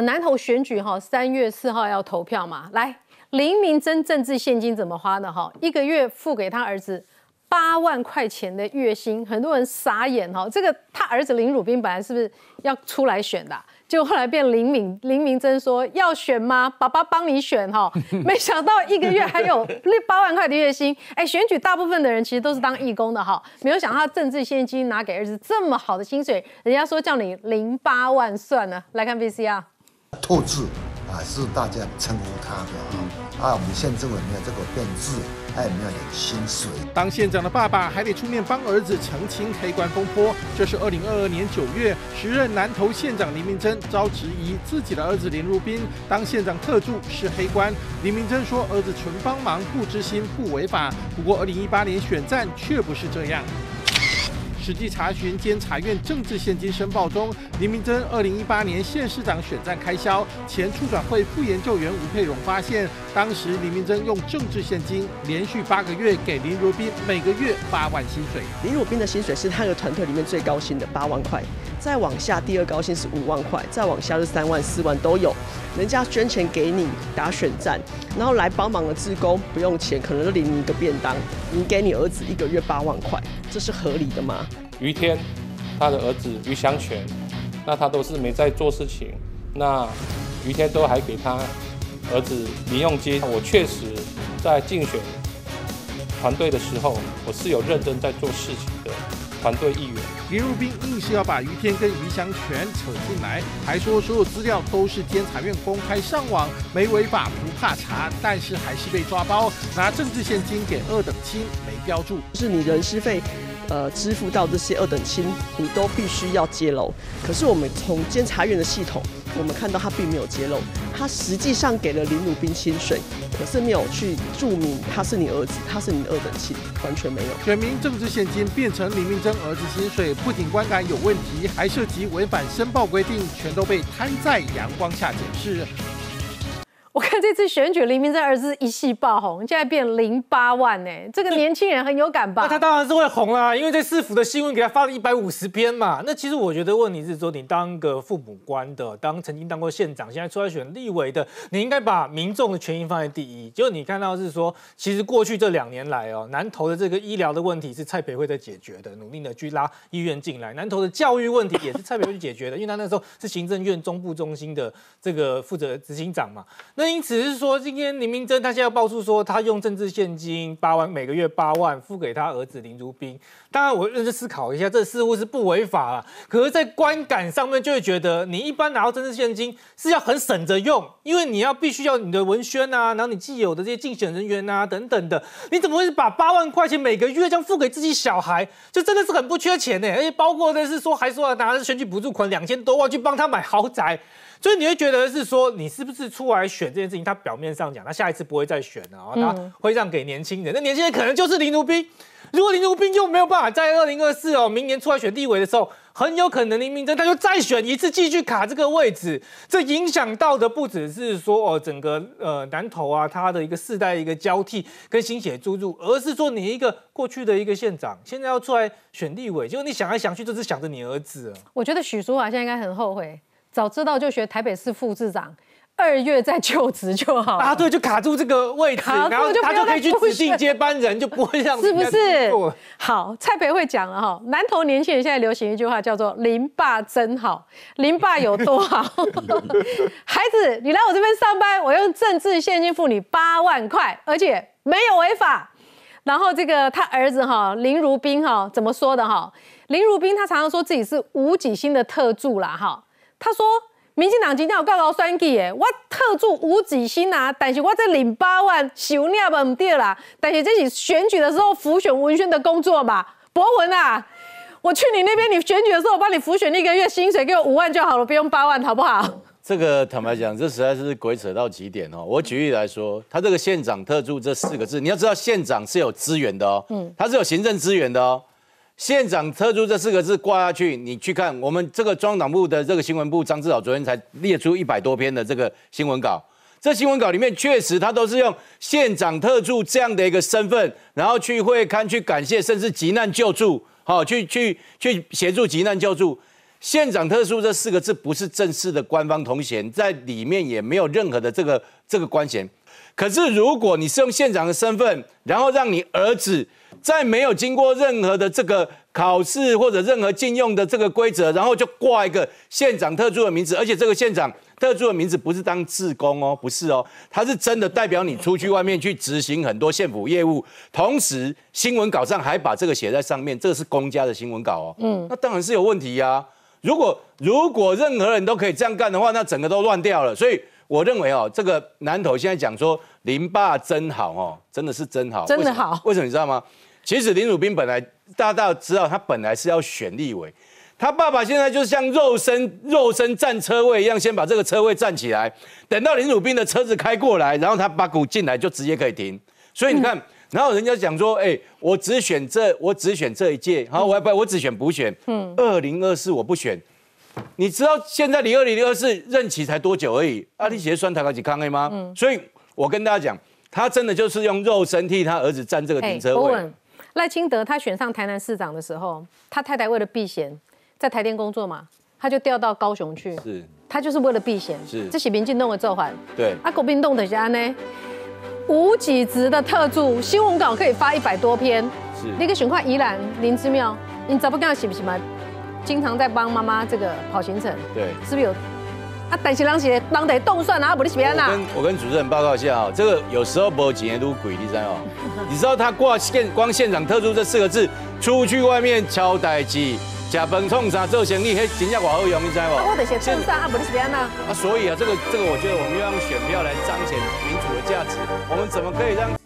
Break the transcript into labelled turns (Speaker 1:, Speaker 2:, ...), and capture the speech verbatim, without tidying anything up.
Speaker 1: 南投选举哈，三月四号要投票嘛。来，林明溱政治现金怎么花的哈？一个月付给他儿子八万块钱的月薪，很多人傻眼哈。这个他儿子林汝彬本来是不是要出来选的、啊？结果后来变林明林明溱说要选吗？爸爸帮你选哈。没想到一个月还有八万块的月薪。哎，选举大部分的人其实都是当义工的哈，没有想到他政治现金拿给儿子这么好的薪水，人家说叫你零八万算了。来看 V C R。
Speaker 2: 透支啊，是大家称呼他的啊。啊，我们县政府没有这个变质，还有没有点薪水？
Speaker 3: 当县长的爸爸还得出面帮儿子澄清黑官风波。这是二零二二年九月，时任南投县长林明溱遭质疑自己的儿子林汝彬当县长特助是黑官。林明溱说儿子纯帮忙，不知心，不违法。不过二零一八年选战却不是这样。实际查询监察院政治现金申报中，林明溱二零一八年县市长选战开销，前促转会副研究员吴佩荣发现，当时林明溱用政治现金连续八个月给林汝彬每个月八万薪水。
Speaker 4: 林汝彬的薪水是他的团队里面最高薪的八万块，再往下第二高薪是五万块，再往下是三万、四万都有。人家捐钱给你打选战，然后来帮忙的志工不用钱，可能就领你一个便当，你给你儿子一个月八万块，这是合理的吗？
Speaker 5: 于天，他的儿子于祥全，那他都是没在做事情，那于天都还给他儿子零用金。我确实在竞选团队的时候，我是有认真在做事情的团队议员。
Speaker 3: 林汝彬硬是要把于天跟于祥全扯进来，还说所有资料都是监察院公开上网，没违法不怕查，但是还是被抓包，拿政治现金给二等亲，没标注。
Speaker 4: 就是你人事费。呃，支付到这些二等亲，你都必须要揭露。可是我们从监察院的系统，我们看到他并没有揭露，他实际上给了林汝彬薪水，可是没有去注明他是你儿子，他是你的二等亲，完全没有。
Speaker 3: 选民政治现金变成林明溱儿子薪水，不仅观感有问题，还涉及违反申报规定，全都被摊在阳光下检视。
Speaker 1: 我看这次选举，林明溱儿子一系爆红，现在变零八万呢、欸，这个年轻人很有感吧？
Speaker 6: 那他当然是会红啦，因为这市府的新闻给他发了一百五十篇嘛。那其实我觉得问题是说，你当个父母官的，当曾经当过县长，现在出来选立委的，你应该把民众的权益放在第一。结果你看到是说，其实过去这两年来哦，南投的这个医疗的问题是蔡培慧在解决的，努力的去拉医院进来。南投的教育问题也是蔡培慧去解决的，因为他那时候是行政院中部中心的这个负责执行长嘛。那因此是说，今天林明溱他现在要爆出说，他用政治现金八万，每个月八万付给他儿子林汝彬。当然，我认真思考一下，这似乎是不违法了。可是，在观感上面就会觉得，你一般拿到政治现金是要很省着用，因为你要必须要你的文宣啊，然后你既有的这些竞选人员啊等等的，你怎么会把八万块钱每个月这样付给自己小孩？就真的是很不缺钱呢、欸。而且包括的是说，还说要拿着选举补助款两千多万去帮他买豪宅。所以你会觉得是说，你是不是出来选这件事情？他表面上讲，他下一次不会再选了、啊，他会让给年轻人。那年轻人可能就是林汝彬。如果林汝彬又没有办法在二零二四哦，明年出来选立委的时候，很有可能林明溱他就再选一次，继续卡这个位置。这影响到的不只是说哦，整个呃南投啊，他的一个世代一个交替跟新血注入，而是说你一个过去的一个县长，现在要出来选立委，结果你想来想去，就是想着你儿子。我
Speaker 1: 觉得许淑华现在应该很后悔。早知道就学台北市副市长，二月再就职就好
Speaker 6: 啊！对，就卡住这个位置，然后他就可以去指定接班人，就不会让
Speaker 1: 是不是？好，蔡培慧讲了哈，南投年轻人现在流行一句话叫做“林爸真好”，林爸有多好？孩子，你来我这边上班，我用政治现金付你八万块，而且没有违法。然后这个他儿子哈林汝彬哈怎么说的哈？林汝彬他常常说自己是无给薪的特助啦哈。他说：“民进党今天有告告选举的，我特助无给薪啊，但是我这领八万收领不唔对啦。但是这是选举的时候辅选文宣的工作嘛，博文啊，我去你那边，你选举的时候我帮你辅选一个月薪水给我五万就好了，不用八万，好不好？”
Speaker 7: 这个坦白讲，这实在是鬼扯到极点哦。我举例来说，他这个县长特助这四个字，你要知道县长是有资源的哦，嗯，他是有行政资源的哦。县长特助这四个字挂下去，你去看我们这个中央党部的这个新闻部张志豪昨天才列出一百多篇的这个新闻稿，这新闻稿里面确实他都是用县长特助这样的一个身份，然后去会刊去感谢，甚至急难救助，好、哦、去去去协助急难救助。 县长特殊这四个字不是正式的官方头衔，在里面也没有任何的这个这个官衔。可是如果你是用县长的身份，然后让你儿子在没有经过任何的这个考试或者任何禁用的这个规则，然后就挂一个县长特殊的名字，而且这个县长特殊的名字不是当志工哦，不是哦，他是真的代表你出去外面去执行很多县府业务，同时新闻稿上还把这个写在上面，这个是公家的新闻稿哦，嗯，那当然是有问题呀、啊。如果如果任何人都可以这样干的话，那整个都乱掉了。所以我认为哦，这个南投现在讲说林爸真好哦，真的是真好，
Speaker 1: 真的好。
Speaker 7: 为什么你知道吗？其实林汝彬本来大家知道，他本来是要选立委，他爸爸现在就像肉身肉身占车位一样，先把这个车位站起来，等到林汝彬的车子开过来，然后他把股进来就直接可以停。所以你看。嗯，然后人家讲说，哎、欸，我只选这，我只选这一届，好，我不，我只选补选，嗯，二零二四我不选。你知道现在离二零二四任期才多久而已？啊，你写酸台高几康 A 吗？嗯，所以我跟大家讲，他真的就是用肉身替他儿子占这个停车位。
Speaker 1: 欸、赖清德他选上台南市长的时候，他太太为了避嫌，在台电工作嘛，他就调到高雄去，
Speaker 7: 是，他
Speaker 1: 就是为了避嫌，
Speaker 7: 是，
Speaker 1: 这是民进党的做法。
Speaker 7: 对，
Speaker 1: 啊，国民党的是安呢。无给职的特助新闻稿可以发一百多篇，
Speaker 7: 是
Speaker 1: 那个选块宜兰林之妙，你早不跟他写不写吗？经常在帮妈妈这个跑行程，
Speaker 7: 对，
Speaker 1: 是不是有？啊，但是人是人得动算啊，不是别人啊。
Speaker 7: 我跟我跟主持人报告一下啊，这个有时候没钱都鬼，你知道吗？你知道他挂县光县长特助这四个字，出去外面敲代志。吃饭创啥做生意，迄真正偌好用，你知无？
Speaker 1: 我得写动算啊，不是别人啊。
Speaker 7: 啊，所以啊，这个这个，我觉得我们要用选票来彰显民主的价值。我们怎么可以让？